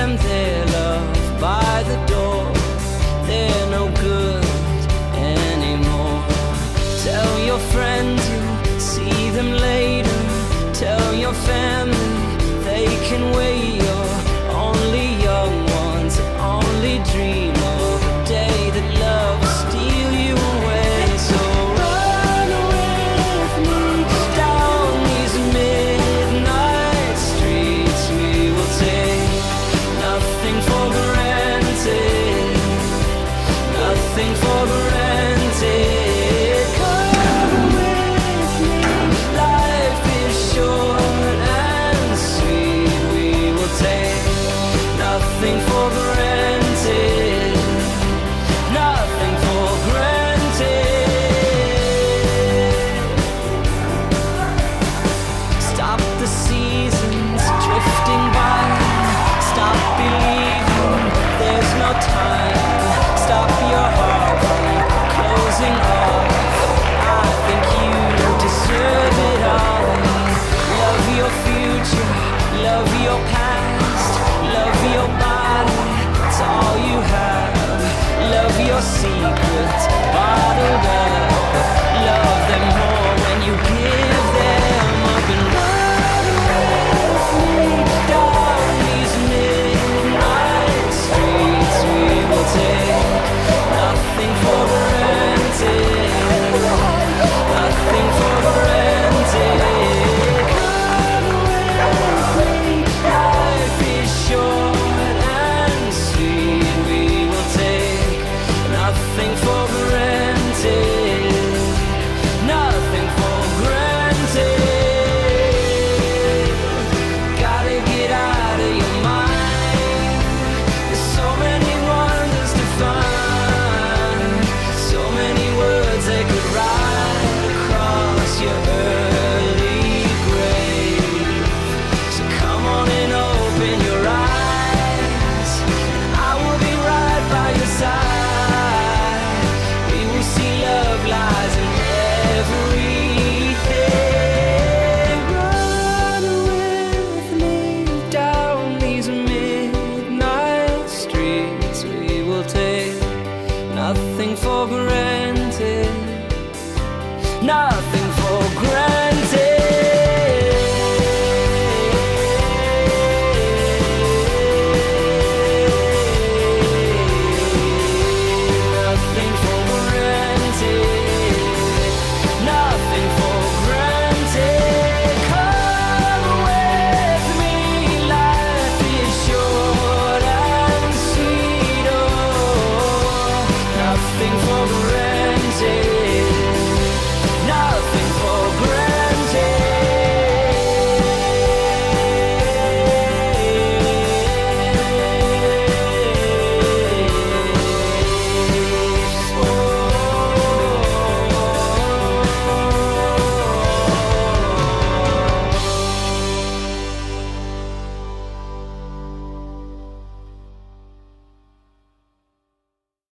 slam their love by the door. They're no good anymore. Tell your friends you'll see them later. Tell your family they can wait. You're only young ones that only dream of a day that love will steal you away. So run away with me down these midnight streets. We will take nothing for granted, nothing for granted. Come with me, life is short and sweet. We will take nothing for granted, nothing for granted. Stop the seasons drifting by. Stop believing there's no time. Stop your heart from closing off. I think you deserve it all. Love your future, love your past, love your body, it's all you have. Love your secrets bottled up. Love them more when you give them up. And run away with me down these midnight streets. We will take nothing for granted, nothing for granted. Come with me, life is short and sweet. We will take nothing for granted, nothing for granted. Gotta get out of your mind. There's so many wonders to find, so many words they could write across your early grave. So come on and open your eyes, I will be right by your side. We will see love lies in everything. Run with me down these midnight streets. We will take nothing for granted, nothing